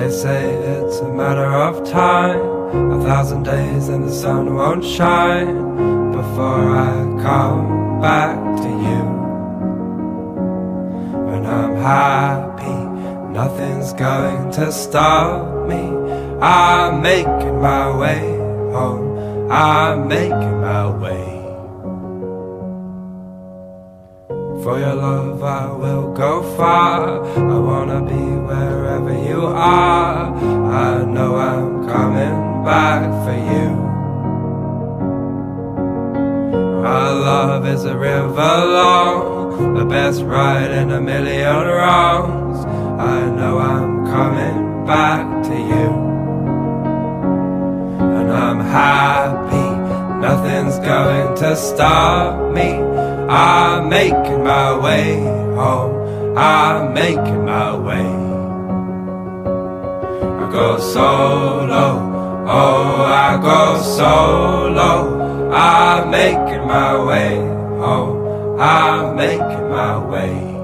They say it's a matter of time, 1,000 days and the sun won't shine before I come back to you. When I'm happy, nothing's going to stop me. I'm making my way home, I'm making my way. For your love I will go far, I wanna be wherever you are. I know I'm coming back for you. Our love is a river long, the best ride in a million wrongs. I know I'm coming back to you. And I'm happy, nothing's going to stop me. I'm making my way home, I'm making my way. I go solo, oh I go solo. I'm making my way home, I'm making my way.